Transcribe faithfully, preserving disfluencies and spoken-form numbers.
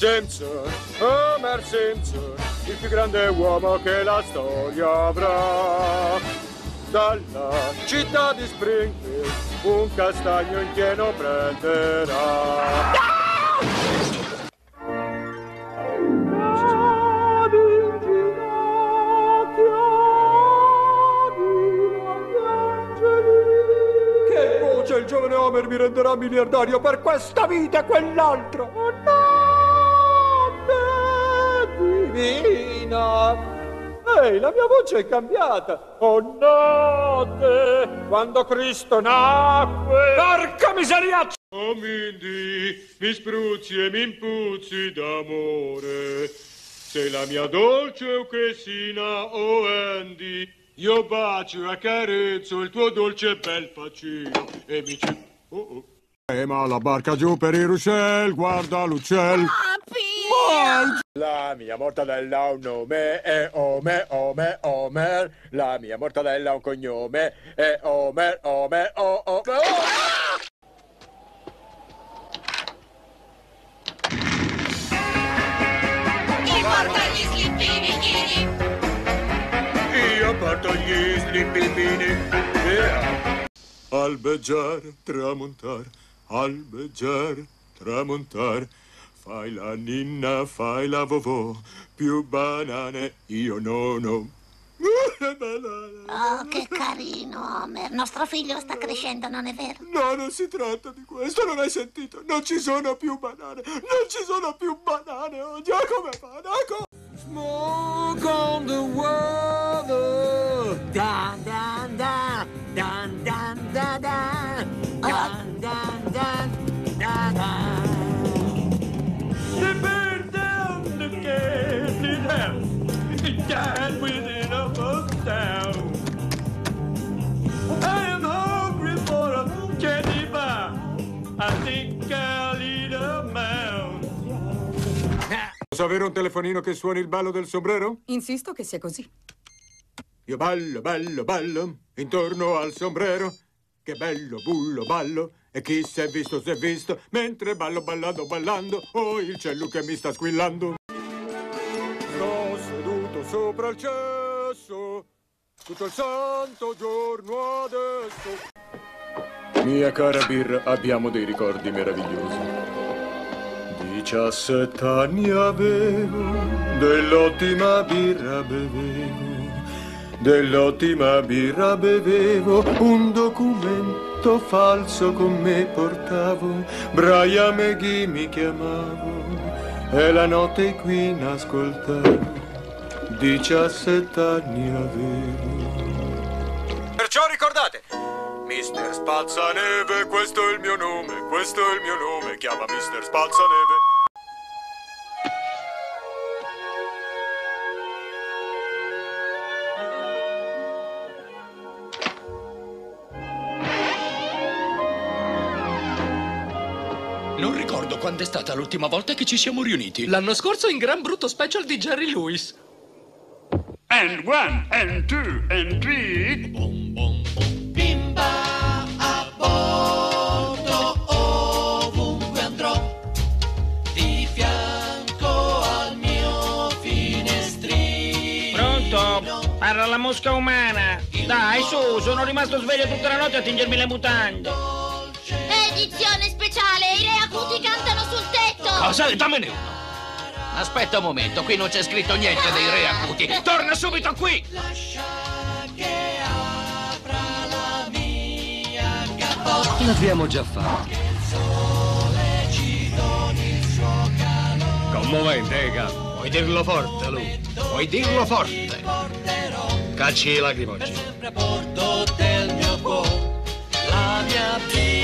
Simpson, Homer Simpson, il più grande uomo che la storia avrà. Dalla città di Springfield un castagno in pieno prenderà. Che voce il giovane Homer mi renderà miliardario per questa vita e quell'altra. Oh, notte divina. Ehi, la mia voce è cambiata. Oh, notte, quando Cristo nacque. Porca miseria! Oh, Mindy, mi spruzzi e mi impuzzi d'amore. Sei la mia dolce Euchesina, oh Andy. Io bacio e accarezzo il tuo dolce bel facino e mi ci... Oh, oh. Eh, ma la barca giù per il ruscello, guarda l'uccello. Papi! La mia mortadella ha un nome, è Homer, Homer, Homer. La mia mortadella ha un cognome, è Homer, Homer, oh, oh, oh. Chi porta gli slippini, chini? Io porto gli slippini, yeah. Albeggiar, tramontar, albeggiar, tramontar. Fai la ninna, fai la vovò, più banane io non ho. Oh, che carino, Homer. Nostro figlio sta crescendo, non è vero? No, non si tratta di questo, non hai sentito? Non ci sono più banane, non ci sono più banane. Oh, già come fa, Daco? Smoke on the water. Dan, dan, dan, dan, dan, dan, dan, dan, dan, dan, dan, dan. They burned down the Gatlin house. It died within a month town. I am hungry for a candy bar. I think I'll eat a mouse. Posso avere un telefonino che suoni il ballo del sombrero? Insisto che sia così. Io ballo, ballo, ballo intorno al sombrero. Che bello bullo ballo. E chi si è visto si è visto, mentre ballo ballando ballando, oh il cielo che mi sta squillando. Sto seduto sopra il cesso, tutto il santo giorno adesso. Mia cara birra, abbiamo dei ricordi meravigliosi. Diciassette anni avevo, dell'ottima birra bevevo. Dell'ottima birra bevevo, un documento falso con me portavo, Brian McGee mi chiamavo e la notte qui ascoltavo, diciassette anni avevo. Perciò ricordate, mister Spazzaneve, questo è il mio nome, questo è il mio nome, chiama mister Spazzaneve. Non ricordo quando è stata l'ultima volta che ci siamo riuniti. L'anno scorso in Gran Brutto Special di Jerry Lewis. And one, and two, and three. Bom, bom, bom. Bimba a bordo, ovunque andrò, di fianco al mio finestrino. Pronto? Parla la mosca umana. Dai, su, sono rimasto sveglio tutta la notte a tingermi le mutande. Edizione speciale, i re acuti cantano sul tetto. Cosa? Dammene uno. Aspetta un momento, qui non c'è scritto niente dei re acuti. Torna subito qui! Lascia che apra la mia capocchia. L'abbiamo già fatto. Che il sole ci doni il suo calore. Commovente, eh, capo. Puoi dirlo forte, lui. Puoi dirlo forte. Cacci i lacrimogeni. Per sempre a bordo del mio cuore, la mia vita.